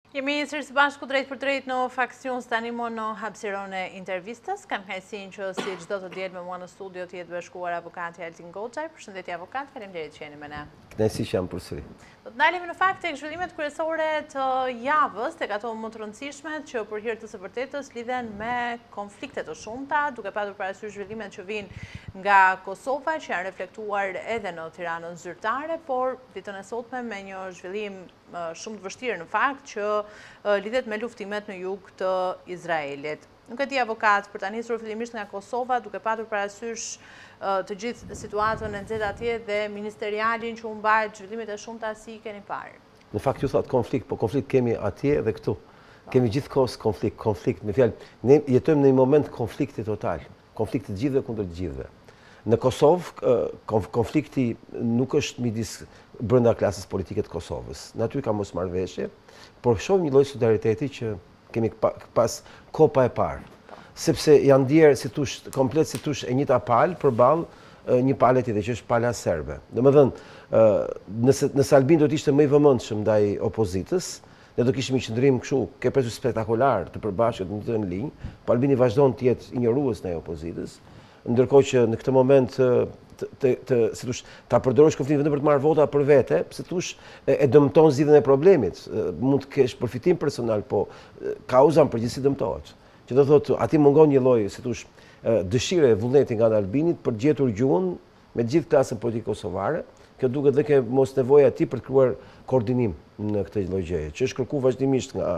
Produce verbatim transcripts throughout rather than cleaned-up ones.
Jemi sërish së bashku drejt për drejt në faksion tani më në hapësiron e intervistës. Kam kënaqësinë që si çdo të diel me mua në studio të jetë bashkuar avokati Altin Goxhaj. Përshëndetje avokat, faleminderit që jeni me ne. Kënaqësi që jam përsëri. Do të ndalemi në fakt tek zhvillimet kryesore të javës, tek ato më të rëndësishme që për hir të së vërtetës lidhen me konflikte të shumta, duke patur parasysh zhvillimet që vijnë nga Kosova, që janë reflektuar edhe në Tiranën zyrtare, por ditën e sotme me një zhvillim shumë të vështirë në fakt që lidhet me luftimet në jug të Izraelit. Nuk e di avokat, për ta nisur fillimisht nga Kosova, duke patur parasysh të gjithë situatën e nxehtë atje dhe ministerialin që u mbajt zhvillimet e shumta si keni parë. Në fakt ju thot konflikt, po konflikt kemi atje dhe këtu. Kemi gjithkohës konflikt, konflikt me fjalë, ne jetojmë në një moment konflikti total, konflikt të gjithëve kundër të gjithëve. Në Kosovë konflikti nuk është midis brenda klasës politike të Kosovës. Në aty ka mosmarrëveshje, por shohim një lloj solidariteti që kemi pas kopa e parë. Sepse janë ndjerë si tush, komplet si tush e njëjta palë përballë një palë tjetër që është pala serbe. Domethënë, nëse nëse Albin do të ishte më i vëmendshëm ndaj opozitës, ne do kishim një qëndrim kështu, ke presu spektakolar të përbashkët në të në linjë, po Albini vazhdon të jetë injorues ndaj opozitës, ndërkohë që në këtë moment të të si thosh ta përdorosh konfliktin vetëm për të marrë vota për vete, pse thosh e dëmton zgjidhjen e problemit. Mund të kesh përfitim personal, po kauza në përgjithësi dëmtohet. Që do thotë, aty mungon një lloj, si thosh, dëshire e vullneti nga Albinit për të gjetur gjuhën me gjithë klasën politike kosovare. Kjo duket dhe ke mos nevoja e tij për të krijuar koordinim në këtë lloj gjëje, që është kërkuar vazhdimisht nga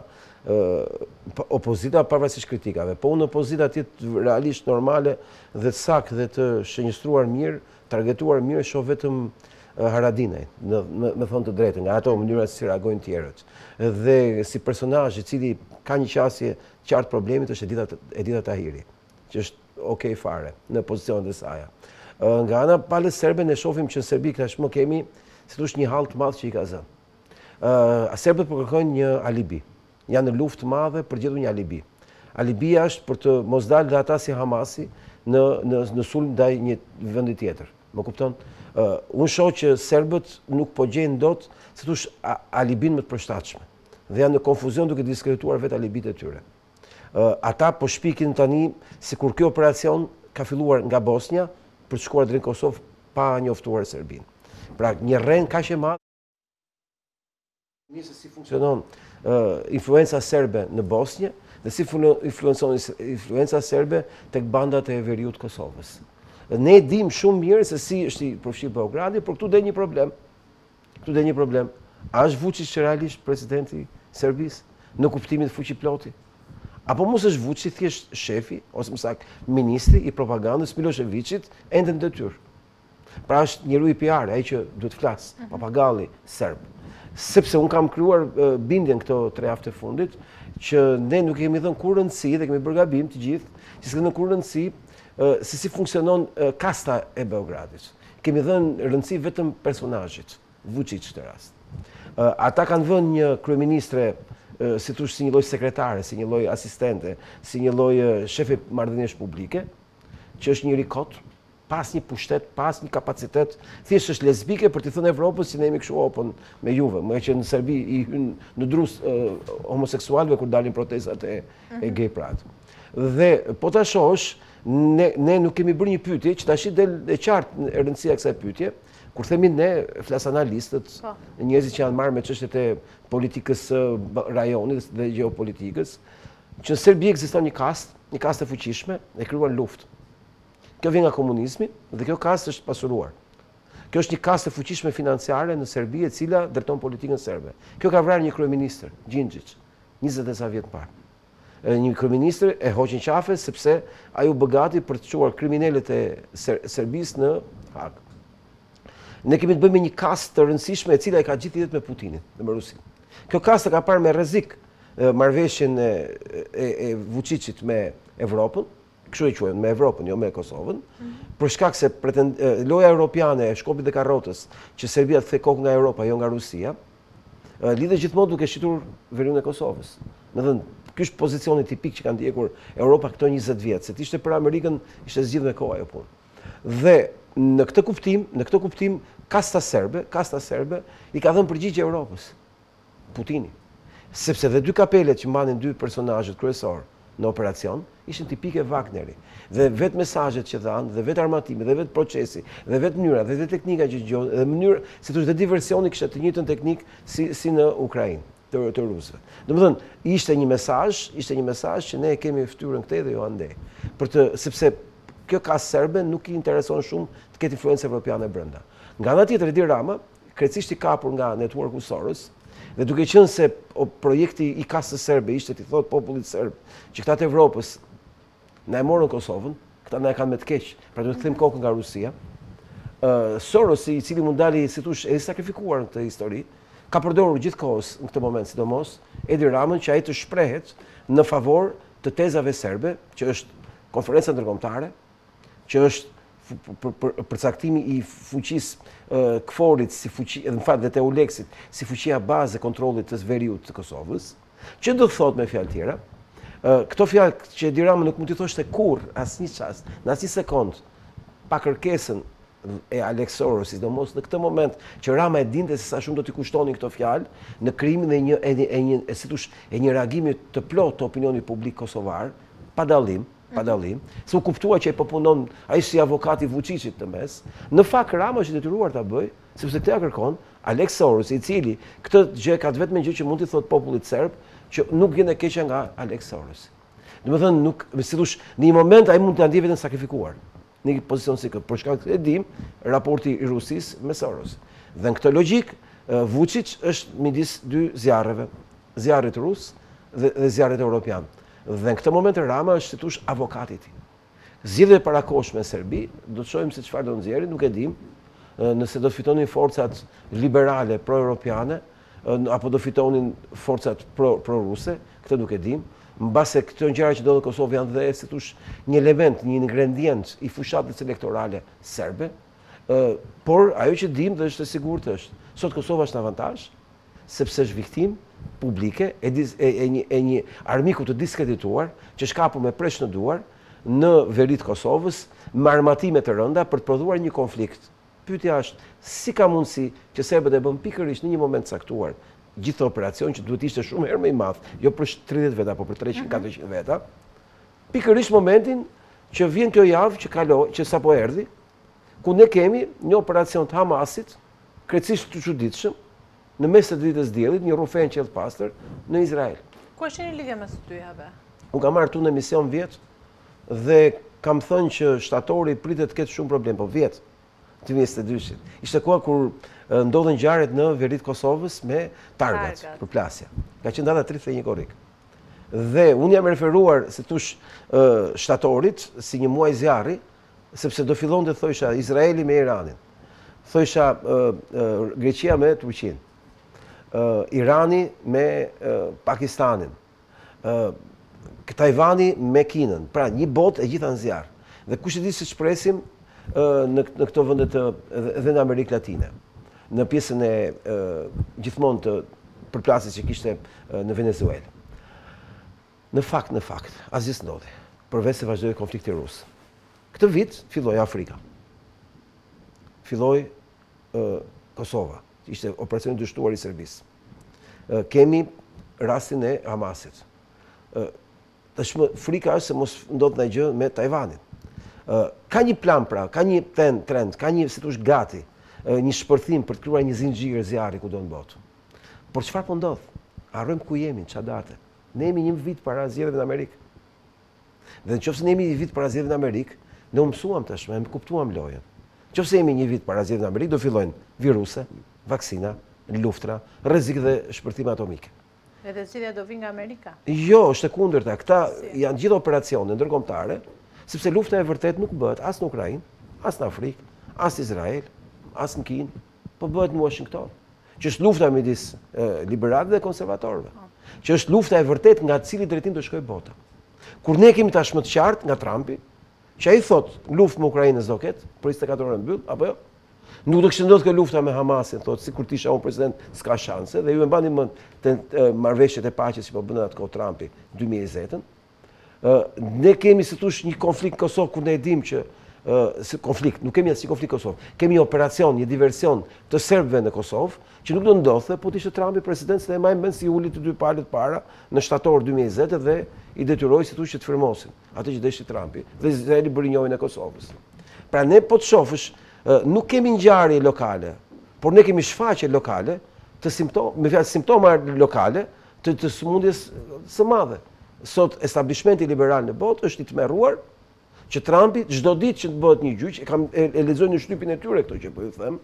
opozita pavarësisht kritikave. Po unë opozita të jetë realisht normale dhe të saktë dhe të shënjestruar mirë, targetuar mirë, shoh vetëm Haradinaj, me thonë të drejtën, nga ato mënyra si reagojnë tjerët. Dhe si personazh i cili ka një qasje qartë problemit është Edita Edita Tahiri, që është okay fare në pozicionet e saj. Nga ana palës serbe ne shohim që në Serbi tashmë kemi si thosh një hall të madh që i ka zënë. Uh, Serbët po kërkojnë një alibi. Janë në luftë të madhe për gjetur një alibi. Alibia është për të mos dalë dhe ata si Hamasi në në në sulm ndaj një vendi tjetër. Më kupton? Uh, unë shoh që serbët nuk po gjejnë dot si thosh alibin më të përshtatshme. Dhe janë në konfuzion duke diskredituar vetë alibit e tyre. Uh, ata po shpikin tani sikur ky operacion ka filluar nga Bosnia për të shkuar drejt Kosovë pa njoftuar Serbinë. Pra një rreng kaq e madh se si funksionon uh, influenca serbe në Bosnjë dhe si influencon influenca serbe tek bandat e veriut të Kosovës. Ne dim shumë mirë se si është i përfshirë Beogradi, por këtu del një problem. Këtu del një problem. A është Vučić realisht presidenti i Serbisë në kuptimin e fuqiploti? Apo mos është Vučić thjesht shefi ose më saktë ministri i propagandës Miloševićit ende në detyrë? Pra është një rrugë P R, ai që duhet të flas, papagalli serb. Sepse un kam krijuar uh, bindjen këto tre javë të fundit që ne nuk kemi dhënë kur rëndësi dhe kemi bërë gabim të gjithë, që s'kemi dhënë kur rëndësi uh, se si funksionon uh, kasta e Beogradit. Kemi dhënë rëndësi vetëm personazhit, Vučić në rast. Uh, ata kanë vënë një kryeministre uh, si thosh si një lloj sekretare, si një lloj asistente, si një lloj uh, shefe marrëdhëniesh publike, që është njëri kot, pas një pushtet, pas një kapacitet, thjesht është lesbike për t'i thënë Evropës si ne jemi kështu open me juve, më që në Serbi i hynë në drus uh, homoseksualëve kur dalin protestat e, e gay pride. Dhe po ta shohësh, ne, ne nuk kemi bërë një pyetje që tash del e qartë e rëndësia e kësaj pyetje, kur themi ne flas analistët, njerëzit që janë marrë me çështjet e politikës së rajonit dhe gjeopolitikës, që në Serbi ekziston një kast, një kast e fuqishme, e krijuar luftë. Kjo vjen nga komunizmi dhe kjo kastë është pasuruar. Kjo është një kastë e fuqishme financiare në Serbi e cila drejton politikën serbe. Kjo ka vrarë një kryeministër, Gjinxhić, njëzet e sa vjet parë. Një kryeministër e hoqën qafe sepse ai u bë gati për të çuar kriminalet e Ser Serbisë në Hag. Ne kemi të bëjmë me një kastë të rëndësishme e cila e ka gjithë jetën me Putinin, me Rusin. Kjo kastë ka parë me rrezik marrëveshjen e, e, e Vučićit me Evropën, kështu e quajnë, me Evropën, jo me Kosovën, për shkak se pretend, loja europiane e Shkopit dhe Karrotës, që Serbia të thë kokë nga Europa, jo nga Rusia, lidhet gjithmonë duke shitur veriun e Kosovës. Në dhënë, ky është pozicioni tipik që kanë ndjekur Europa këto njëzet vjet, se t'ishte për Amerikën, ishte zgjidhur me kohë ajo punë. Dhe në këtë kuptim, në këtë kuptim, kasta serbe, kasta serbe i ka dhënë përgjigje Europës, Putini. Sepse dhe dy kapelet që mbanin dy personazhet kryesor në operacion ishin tipike Wagneri. Dhe vetë mesazhet që dhanë, dhe vetë armatimi, dhe vetë procesi, dhe vetë mënyra, dhe vetë teknika që gjohën, dhe mënyrë, si thosh, dhe diversioni kishte të njëjtën teknik si si në Ukrainë të, të rusëve. Domethënë, ishte një mesazh, ishte një mesazh që ne e kemi fytyrën këtej dhe jo andej. Për të sepse kjo kas serbe nuk i intereson shumë të ketë influencë evropiane brenda. Nga ana tjetër, Edi Rama, krejtësisht i kapur nga networku Soros, dhe duke qenë se projekti i kasës serbe ishte t'i thot popullit serb që këta të Evropës na e morën Kosovën, këta na e kanë me të keq, pra duhet të kthejmë kokën nga Rusia. Uh, Soros, i cili mund dali, si thush, e sakrifikuar në këtë histori, ka përdorur gjithkohës në këtë moment, sidomos, Edi Ramën që ai të shprehet në favor të tezave serbe, që është konferenca ndërkombëtare, që është përcaktimi i fuqisë Kforit si fuqi, në fakt dhe të Euleksit, si fuqia bazë e kontrollit të veriut të Kosovës, që do thot me fjalë tjera, këto fjalë që Edi Rama nuk mund t'i thoshte kurrë asnjë çast, në asnjë sekond, pa kërkesën e Alex Soros, sidomos në këtë moment që Rama e dinte se sa shumë do t'i kushtonin këto fjalë në krimin e një e një e një e si thosh e një reagimi të plotë të opinionit publik kosovar, pa dallim, pa dallim, se u kuptua që ai po punon ai si avokati Vučićit të mes. Në fakt Rama është i detyruar ta bëj, sepse këtë ja kërkon Alex Soros, i cili këtë gjë ka vetëm gjë që mund t'i thotë popullit serb, që nuk vjen e keqja nga Alex Soros. Domethënë nuk, si thosh, në një moment ai mund të ndjej vetëm sakrifikuar në një pozicion si këtë, për shkak se e dim raporti i Rusisë me Soros. Dhe në këtë logjik, Vučić është midis dy zjarreve, zjarrit rus dhe, dhe zjarrit evropian. Dhe në këtë moment Rama është si thosh avokati i tij. Zgjidhje parakoshme në Serbi, do të shohim se çfarë do nxjerrin, nuk e dim, nëse do të fitonin forcat liberale pro-europiane apo do fitonin forcat pro-ruse, këtë nuk e dim. Mbase këto gjëra që do në Kosovë janë dhe si thosh një element, një ingredient i fushatës elektorale serbe, por ajo që dim dhe është e sigurt është, sot Kosova është në avantazh, sepse është viktim publike e, e, e, një, e një armiku të diskredituar që shkapur me presh në duar në verit Kosovës me armatime të rënda për të prodhuar një konflikt. Pyetja është, si ka mundësi që serbët e bën pikërisht në një moment caktuar gjithë operacion që duhet ishte shumë herë më i madh, jo për tridhjetë veta, apo për treqind katërqind veta, pikërisht momentin që vjen kjo javë që kaloi, që sapo erdhi, ku ne kemi një operacion të Hamasit, krejtësisht të çuditshëm, në mes të ditës diellit, një rufen qellë pastër në Izrael. Ku është një lidhje mes të dyjave? Unë kam marrë tu në emision vjet dhe kam thënë që shtatori pritet të ketë shumë problem, po vjet, dy mijë e njëzet e dyshit. Ishte koha kur ndodhen ngjarjet në verit Kosovës me targat, për plasja. Ka qenë data tridhjetë e një korrik. Dhe unë jam referuar, se tush, shtatorit si një muaj zjarri, sepse do fillon të thojsha Izraeli me Iranin, thojsha Greqia me Turqinë, Irani me Pakistanin, Tajvani me Kinën, pra një botë e gjitha në zjarr. Dhe kush e di se çpresim në në këto vende të edhe në Amerikë Latine, në pjesën e gjithmonë të përplasjes që kishte në Venezuelë. Në fakt, në fakt, asgjë s'ndodhi, përveç se vazhdoi konflikti rus. Këtë vit filloi Afrika. Filloi Kosova, ishte operacioni dështuar i Serbisë. Kemi rastin e Hamasit. Tashmë frika është se mos ndodh ndonjë gjë me Tajvanin. Ka një plan pra, ka një trend, ka një si thosh gati, një shpërthim për të krijuar një zinxhir zjarri kudo në botë. Por çfarë po ndodh? Harrojm ku jemi, ç'a date. Ne jemi një vit para zgjedhjeve në Amerikë. Dhe nëse ne jemi një vit para zgjedhjeve në Amerikë, ne u mësuam tashmë, ne kuptuam lojën. Nëse jemi një vit para zgjedhjeve në Amerikë, do fillojnë viruse, vaksina, luftra, rrezik dhe shpërthime atomike. Edhe zgjidhja do vi nga Amerika? Jo, është e kundërta. Këta janë gjithë operacione ndërkombëtare, sepse lufta e vërtet nuk bëhet as në Ukrainë, as në Afrikë, as në Izrael, as në Kinë, po bëhet në Washington. Që është lufta midis liberalëve dhe konservatorëve. Që është lufta e vërtet nga cili drejtim do shkojë bota. Kur ne kemi tashmë të qartë nga Trumpi, që ai thotë luftë me Ukrainën do ketë, për njëzet e katër orë mbyll, apo jo? Nuk do kishte ndodhur kjo lufta me Hamasin, thotë, sikur ti isha unë president, s'ka shanse, dhe ju e mbani mend të marrëveshjet e paqes që po bën atë kohë Trumpi dy mijë e njëzet. Ne kemi si thosh një konflikt në Kosovë ku ne e dim që si konflikt, nuk kemi asnjë konflikt Kosovë. Kemi një operacion, një diversion të serbëve në Kosovë, që nuk do ndodhte, po të ishte Trumpi president, se ne majmë mend si uli të dy palët para në shtator dy mijë e njëzet dhe i detyroi si thosh që të firmosin atë që deshi Trumpi dhe Izraeli bëri njojën e Kosovës. Pra ne po të shohësh, nuk kemi ngjarje lokale, por ne kemi shfaqje lokale të simptom, me fjalë simptoma lokale të, të sëmundjes së madhe. Sot establishmenti liberal në botë është i tmerruar që Trumpi çdo ditë që të bëhet një gjyq, e kam e, e lexoj në shtypin e tyre këto që po ju them.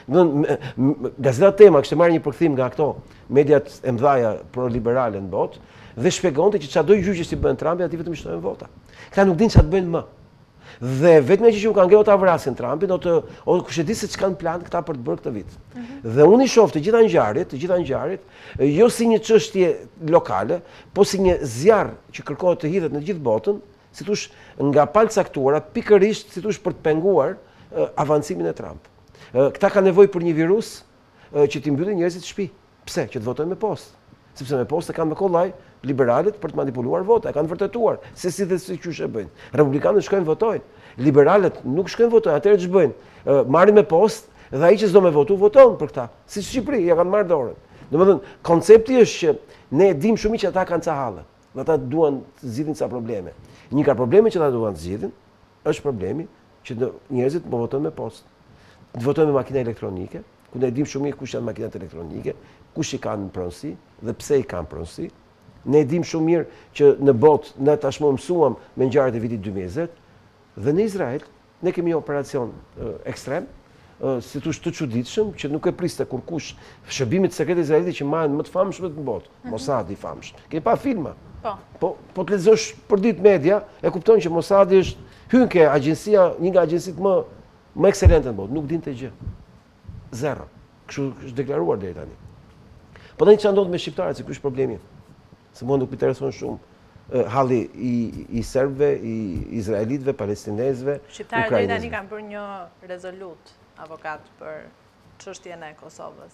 Do Gazeta Tema kishte marrë një përkthim nga këto mediat e mëdha pro-liberale në botë dhe shpjegonte që çdo gjyqi që bën Trumpi aty vetëm shtojnë vota. Këta nuk dinë çfarë të bëjnë më. Dhe vetëm që u kanë ngelur ta vrasin Trumpin, do të o kush e di se ç'kan plan këta për të bërë këtë vit. Mm -hmm. Dhe unë i shoh të gjitha ngjarjet, të gjitha ngjarjet, jo si një çështje lokale, po si një zjarr që kërkohet të hidhet në gjithë botën, si thosh nga palë caktuara, pikërisht si thosh për të penguar uh, avancimin e Trump. Uh, këta kanë nevojë për një virus uh, që t'i mbyllin njerëzit në shtëpi. Pse? Që të votojnë me postë. Sepse me postë kanë me kollaj liberalët për të manipuluar vota, e kanë vërtetuar se si dhe si qysh e bëjnë. Republikanët shkojnë votojnë, liberalët nuk shkojnë votojnë, atëherë ç'bëjnë? bëjnë? Uh, marrin me postë dhe ai që s'do me votu voton për këta. Si Shqipëri, ja kanë marrë dorën. Domethënë, koncepti është që ne dim shumë që ata kanë ca halle. Ata duan të zgjidhin ca probleme. Një ka probleme që ata duan të zgjidhin, është problemi që njerëzit po votojnë me postë. Të votojnë me makina elektronike, ku ne dim shumë mirë kush janë makinat elektronike, kush i kanë në pronësi dhe pse i kanë pronësi. Ne dim shumë mirë që në botë ne tashmë mësuam me ngjarjet e vitit dy mijë e njëzet dhe në Izrael ne kemi një operacion uh, ekstrem, uh, si thosh të çuditshëm, që nuk e priste kurkush, shërbimit sekret izraeliti që marrin më të famshëm në botë, mm -hmm. Mossad i famshëm. Kemi pa filma. Po. Po, po të lexosh për ditë media, e kupton që Mossadi është hyn ke agjencia, një nga agjencitë më më ekselente në botë, nuk dinte gjë. Zero. Kështu është deklaruar deri tani. Po tani çfarë ndodh me shqiptarët, se ky është problemi. Se mua nuk më intereson shumë uh, halli i, i serbëve, i izraelitëve, palestinezëve, shqiptarët deri tani kanë bërë një rezolut avokat për çështjen e Kosovës.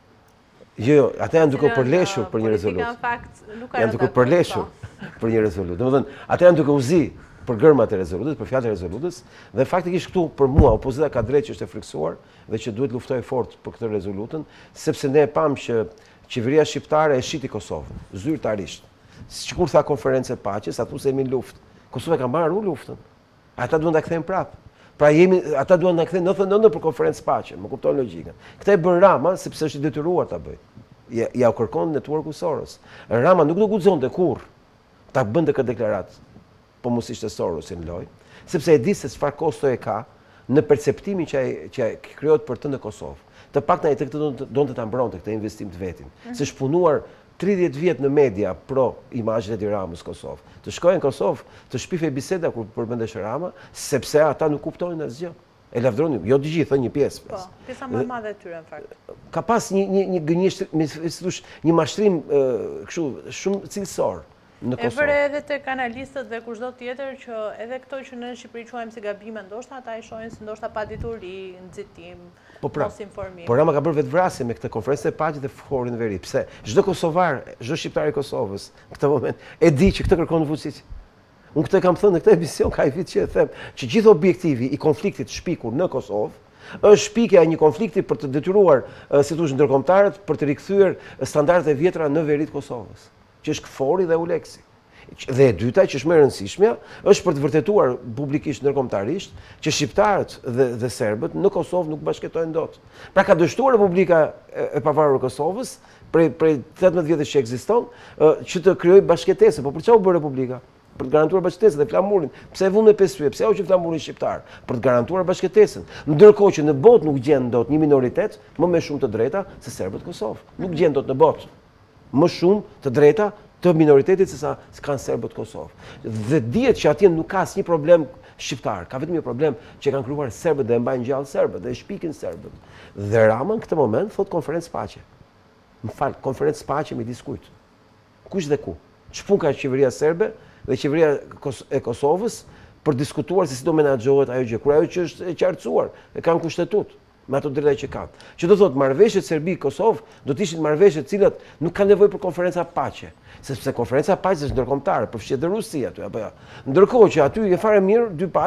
Jo, jo, ata janë duke përleshur për një rezolut. Janë duke përleshur për një rezolut. Domethënë, ata janë duke u zi për gërmat e rezolutës, për fjalët e rezolutës, dhe faktikisht këtu për mua opozita ka drejt që është e friksuar dhe që duhet luftojë fort për këtë rezolutën, sepse ne e pam që qeveria shqiptare e shiti Kosovën, zyrtarisht. Sikur tha konferencë e paqes, atu se jemi në luftë. Kosova ka marrë luftën. Ata duan ta kthejnë prapë. Pra jemi, ata duan ta kthejnë nëntëdhjetë e nëntë për konferencë paqe, më kupton logjikën. Këtë e bën Rama sepse është i detyruar ta bëjë. Ja, ja u kërkon networku Soros. Rama nuk do guxonte kurrë ta bënte këtë deklaratë, po mos ishte Sorosi në lojë, sepse e di se çfarë kosto e ka në perceptimin që ai që krijohet për të në Kosovë. Të paktën ai këtë donte ta mbronte këtë investim të vetin. Mm. Se është punuar tridhjetë vjet në media pro imazhin e Tiranës Kosovë. Të shkojnë në Kosovë, të shpifej biseda kur përmendesh Rama, sepse ata nuk kuptojnë asgjë. E lavdroni, jo të gjithë, një pjesë. Po, pjesa më e madhe e tyre në fakt. Ka pas një një një gënjeshtrim, si thosh, një mashtrim kështu shumë cilësor në Kosovë. E vëre edhe tek analistët dhe kushdo tjetër që edhe këto që në Shqipëri quajmë si gabime, ndoshta ata e shohin si ndoshta padituri, nxitim, po pra, mos informim. Po Rama ka bërë vetvrasje me këtë konferencë e paqes dhe forin në veri. Pse? Çdo kosovar, çdo shqiptar i Kosovës në këtë moment e di që këtë kërkon Vučić. Unë këtë kam thënë në këtë emision, ka i vit që e them, që gjithë objektivi i konfliktit shpikur në Kosovë është shpikja e një konflikti për të detyruar, si thosh, ndërkombëtarët për të rikthyer standardet e vjetra në veri të Kosovës, që është KFOR-i dhe ULEX-i. Dhe e dyta, që është më e rëndësishmja, është për të vërtetuar publikisht ndërkombëtarisht që shqiptarët dhe, dhe serbët në Kosovë nuk bashkëtojnë dot. Pra ka dështuar Republika e Pavarur e Kosovës prej prej tetëmbëdhjetë vjetësh që ekziston, që të krijojë bashkëtesë. Po për çfarë u bë Republika? Për të garantuar bashkëtesën dhe flamurin. Pse e vënë me pesë yje? Pse u që flamurin shqiptar? Për të garantuar bashkëtesën. Ndërkohë që në botë nuk gjen dot një minoritet më me shumë të drejta se serbët në Kosovë. Nuk gjen dot në botë më shumë të drejta të minoritetit se sa kanë serbët në Kosovë. Dhe dihet që atje nuk ka asnjë problem shqiptar, ka vetëm një problem që kanë krijuar serbët dhe e mbajnë gjallë serbët dhe e shpikin serbët. Dhe Rama në këtë moment thot konferencë paqe. Më fal, konferencë paqe midis kujt? Kush dhe ku? Ç'pun ka qeveria serbe dhe qeveria e Kosovës për diskutuar se si do menaxhohet ajo gjë, kur ajo që është e qartësuar, e kanë kushtetut me ato drejta që kanë. Që do thotë marrëveshjet Serbi-Kosovë do të ishin marrëveshje të cilat nuk kanë nevojë për konferenca paqe, sepse konferenca paqe është ndërkombëtare, përfshihet edhe Rusia aty apo jo. Ndërkohë që aty e fare mirë dy palë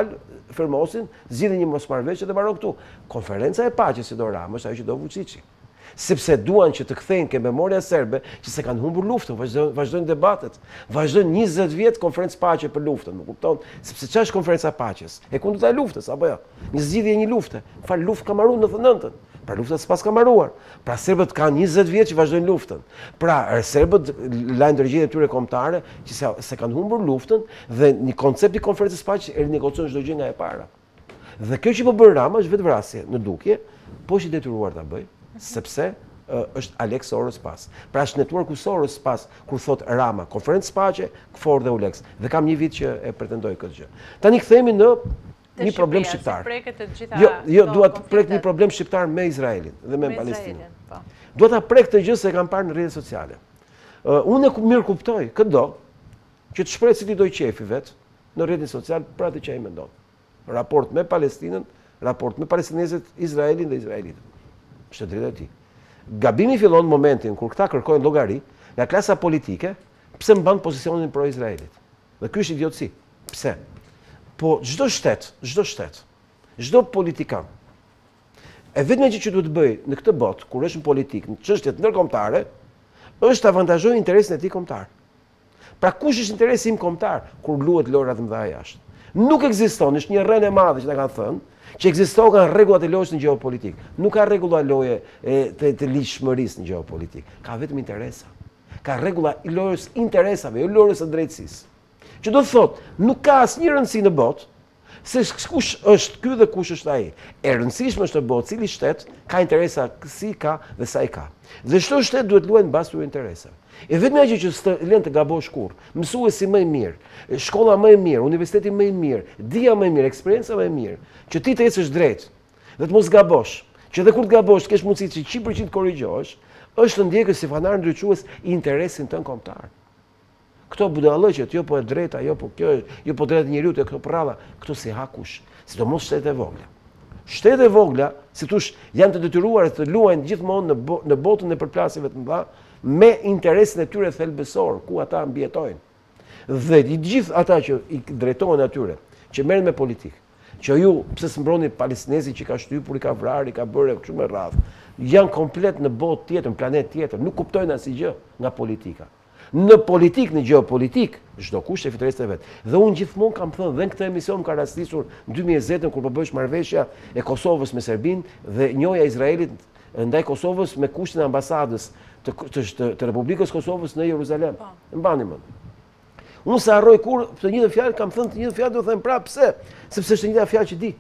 firmosin, zgjidhin një mosmarrëveshje dhe mbaron këtu. Konferenca e paqes që do Rama është ajo që do Vučići. Sepse duan që të kthejnë ke memoria serbe që se kanë humbur luftën, vazhdojnë, vazhdojnë debatet, vazhdojnë njëzet vjet konferencë paqe për luftën, më kupton? Sepse çfarë është konferenca paqes? E kundërta e luftës apo jo? Një zgjidhje e një lufte. Fal luftë ka marruar në nëntëdhjetën. Pra lufta s'pas ka marruar. Pra serbët kanë njëzet vjet që vazhdojnë luftën. Pra serbët lajnë ndërgjegjën e tyre kombëtare që se, se kanë humbur luftën dhe një koncept i konferencës paqes e rinegocion çdo gjë nga e para. Dhe kjo që po bën Rama është vetvrasje në dukje, po është i detyruar ta bëj. Sepse uh, është Alex Soros pas. Pra është netuar ku Soros pas, kur thot Rama, konferencë paqe, KFOR dhe ULEX. Dhe kam një vit që e pretendoj këtë gjë. Tani kthehemi në një problem shqiptar. Jo, jo, dua të prek një problem shqiptar me Izraelin dhe me, me Palestinën. Dua ta prek këtë gjë se e kam parë në rrjetet sociale. Uh, unë e mirë kuptoj këdo që të shpreh cili do qefi vet në rrjetin social për atë që ai mendon. Raport me Palestinën, raport me palestinezët, Izraelin dhe izraelitët. Është drejtë e tij. Gabimi fillon në momentin kur këta kërkojnë llogari nga klasa politike, pse mban pozicionin pro-izraelit. Dhe ky është idiotësi. Pse? Po çdo shtet, çdo shtet, çdo politikan e vetmja gjë që duhet të bëj në këtë botë kur është në politikë, në çështjet ndërkombëtare, është të avantazhojë interesin e tij kombëtar. Pra kush është interesi im kombëtar kur luhet lojra të mëdha jashtë? Nuk ekziston, është një rrenë e madhe që na kanë thënë, që ekzistojnë rregullat e lojës në gjeopolitik. Nuk ka rregulla loje e, të, të ligjshmërisë në gjeopolitik. Ka vetëm interesa. Ka rregulla i lojës interesave, jo lojës së drejtësisë. Që do të thotë, nuk ka asnjë rëndësi në botë se kush është ky dhe kush është ai. E rëndësishme është të botë cili shtet ka interesa si ka dhe sa i ka. Dhe çdo shtet duhet luajë mbas tyre interesave. E vetmja gjë që s'të lën të gabosh kurrë, mësuesi më i mirë, shkolla më e mirë, universiteti më i mirë, dija më e mirë, eksperjenca më e mirë, që ti të ecësh drejt dhe të mos gabosh, që edhe kur të gabosh të kesh mundësi që njëqind përqind të korrigjohesh, është të ndjekësh si fanar ndriçues i interesin tënd kombëtar. Këto budallëqet, jo po e drejta, jo po kjo, jo po drejta e njeriut, jo këto prralla, këto si hakush, sidomos shtetet e vogla. Shtetet e vogla, si thosh, janë të detyruar të luajnë gjithmonë në, bo, në botën e përplasjeve të mëdha me interesin e tyre thelbësor, ku ata mbijetojnë. Dhe i gjithë ata që i drejtohen atyre, që merren me politikë, që ju pse s'mbroni palestinezin që ka shtypur, i ka vrarë, i ka bërë kështu me radhë, janë komplet në botë tjetër, në planet tjetër, nuk kuptojnë asgjë nga politika. Në politikë, në gjeopolitik, çdo kush e fitoresë vet. Dhe unë gjithmonë kam thënë, dhe në këtë emision ka rastisur në dy mijë e njëzet kur po bëhesh marrëveshja e Kosovës me Serbinë dhe njoja e Izraelit ndaj Kosovës me kushtin e ambasadës të, të, të, të Republikës Kosovës në Jeruzalem. Mbani mend. Unë sa harroj kur të njëjtën fjalë kam thënë, të njëjtën fjalë do të them prapë pse? Sepse është e njëjta fjalë që di.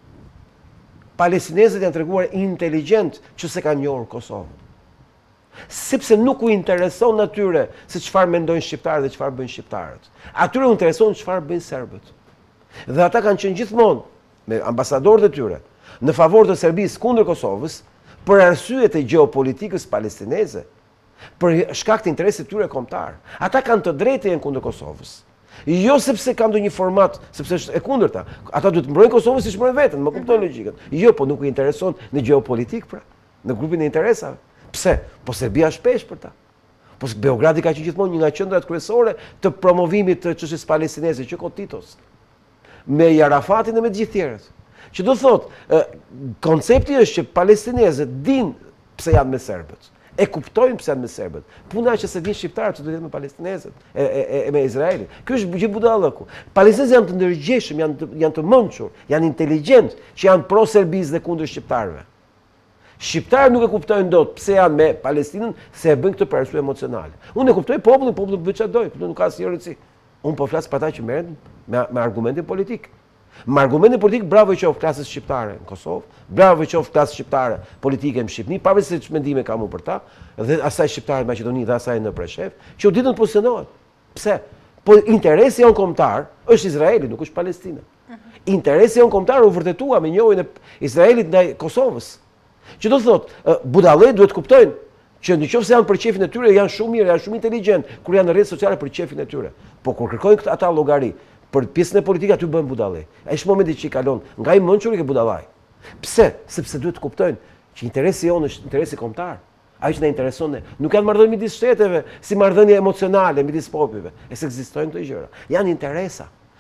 Palestinezët janë treguar inteligjent që se kanë njohur Kosovën. Sepse nuk u intereson atyre se çfarë mendojnë shqiptarët dhe çfarë bëjnë shqiptarët. Atyre u intereson çfarë bëjnë serbët. Dhe ata kanë qenë gjithmonë me ambasadorët e tyre në favor të Serbisë kundër Kosovës për arsye të gjeopolitikës palestineze, për shkak të interesit të tyre kombëtar. Ata kanë të drejtë janë kundër Kosovës. Jo sepse kanë ndonjë format, sepse është e kundërta. Ata duhet të mbrojnë Kosovën siç mbrojnë veten, më kupton logjikën. Jo, po nuk i intereson në gjeopolitik pra, në grupin e interesave. Pse? Po Serbia shpesh për ta. Po Beogradi ka qenë gjithmonë një nga qendrat kryesore të promovimit të çështjes palestineze që ka Titos. Me Arafatin dhe me të gjithë tjerët. Që do thotë, koncepti është që palestinezët dinë pse janë me serbët. E kuptojnë pse janë me serbët. Puna është që se dinë shqiptarët që do të jenë me palestinezët e, e, e me Izraelin. Ky është gjë budallëku. Palestinezët janë të ndërgjeshëm, janë të, janë të mençur, janë inteligjent, që janë pro serbisë dhe kundër shqiptarëve. Shqiptarët nuk e kuptojnë dot pse janë me Palestinën, se e bëjnë këtë për arsye emocionale. Unë e kuptoj popullin, populli bëj çfarë doj, nuk ka asnjë rëndësi. Unë po flas për ata që merren me, me argumentin politik. Me argumentin politik, bravo i qoftë klasës shqiptare në Kosovë, bravo i qoftë klasës shqiptare politike në Shqipëri, pavarësisht se ç'mendime kam unë për ta, dhe asaj shqiptare në Maqedoni dhe asaj në Preshevë, që u ditën pozicionohen. Pse? Po interesi jon kombëtar është Izraeli, nuk është Palestina. Interesi jon kombëtar u vërtetua me njohjen e Izraelit ndaj Kosovës. Që do thotë, budallët duhet kuptojnë që nëse janë për qefin e tyre, janë shumë mirë, janë shumë inteligjent kur janë në rrjetet sociale për qefin e tyre. Po kur kërkojnë këta ata llogari për pjesën e politikë, aty bëhen budallë. Ai është momenti që i kalon nga i mençuri ke budallaj. Pse? Sepse duhet të kuptojnë që interesi jonë është interesi kombëtar. Ai që na intereson ne. Nuk janë marrëdhënie midis shteteve, si marrëdhënie emocionale midis popujve. E se ekzistojnë këto gjëra. Janë interesa.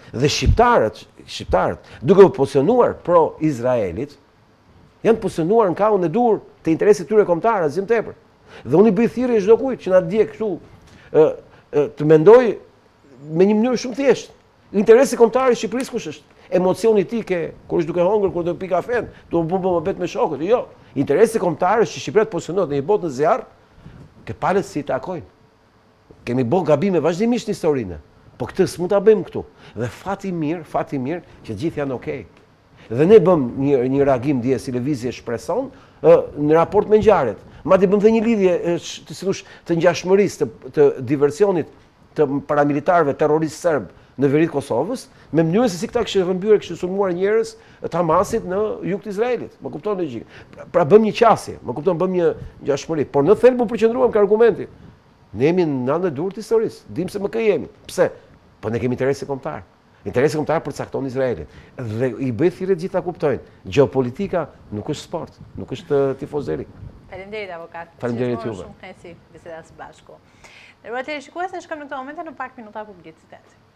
Dhe shqiptarët, shqiptarët, duke u pozicionuar pro-Izraelit, janë pozicionuar në kauën e dur të interesit tyre kombëtar, asgjë më tepër. Dhe unë i bëj thirrje çdo kujt që na dje kështu, ë të mendoj me një mënyrë shumë thjeshtë. Interesi kombëtar i Shqipërisë kush është? Emocioni i tij ke kur është duke hongër, kur do pi kafen, do bu bu bet me shokët. Jo. Interesi kombëtar është që Shqipëria të pozicionohet në një botë në zjarr, që palët si takojnë. Kemi bërë gabime vazhdimisht në historinë. Po këtë s'mund ta bëjmë këtu. Dhe fati mirë, fati mirë që gjithë janë okay. Dhe ne bëm një një reagim dje si lëvizje shpreson në raport me ngjarjet. Madje bëm dhe një lidhje të si thosh të ngjashmërisë, të, të diversionit të paramilitarëve terroristë serb në veri të Kosovës, me mënyrën se si këta kishin rrëmbyer, kishin sulmuar njerëz të Hamasit në jug të Izraelit. Më kupton logjik. Pra, pra bëm një qasje, më kupton bëm një ngjashmëri, por në thelb u përqendruam ka argumenti. Ne jemi në anën e dur të historisë, dim se më kë jemi. Pse? Po ne kemi interese kombëtar. Interesi kombëtar përcakton Izraelin. Dhe i bëj thirrje të gjitha kuptojnë, gjeopolitika nuk është sport, nuk është tifozeri. Faleminderit avokat. Faleminderit juve. Shumë kënaqësi biseda së bashku. Nderuar televizionistë, shkojmë në këtë moment në pak minuta publicitet.